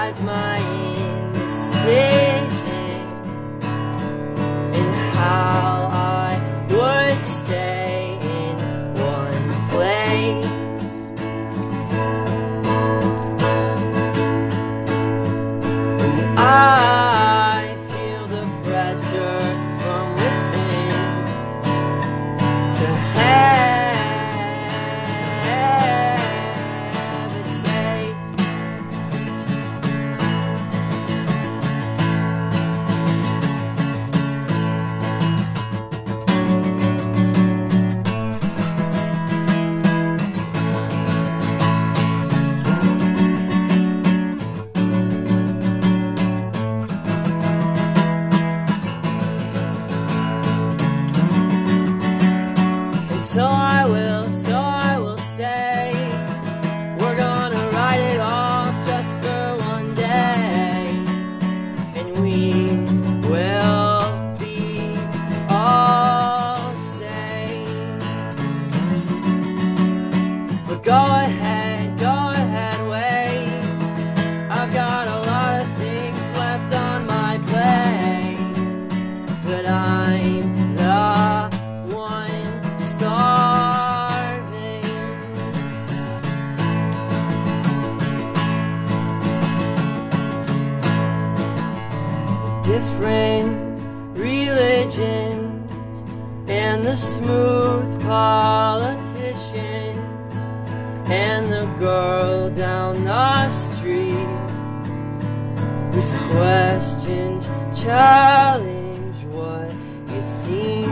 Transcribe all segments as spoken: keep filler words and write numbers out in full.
realize my indecision and how I would stay in one place. And I feel the pressure from within to habitate. So I will, so I will say, we're gonna write it off just for one day, and we will be all safe. But go ahead, go ahead, wait. I've got a lot of things left on my plate, but I'm the one starving. Different religions and the smooth politicians and the girl down the street whose questions challenge what you think.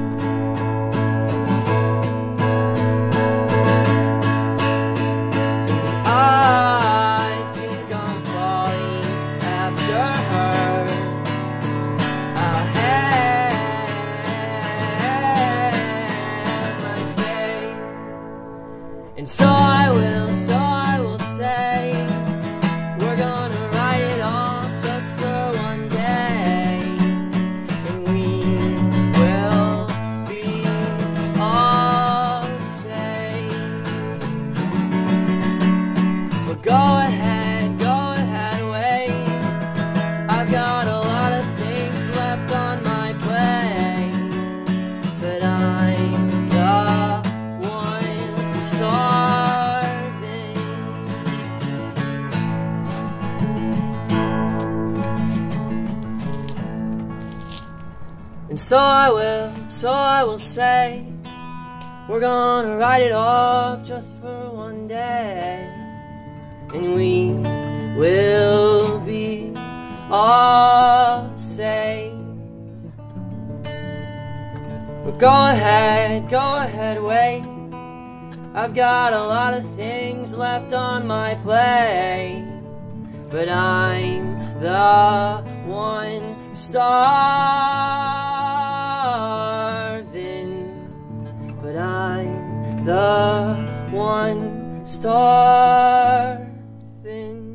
I think I'm falling after her. I'll have my say. And so I will, so I will say, we're gonna write it off just for one day, and we will be all safe. But go ahead, go ahead, wait. I've got a lot of things left on my plate, but I'm the one starving. And so I will, so I will say, we're gonna write it off just for one day, and we will be all safe. But go ahead, go ahead, wait. I've got a lot of things left on my plate, but I'm the one starving. But I'm the one starving.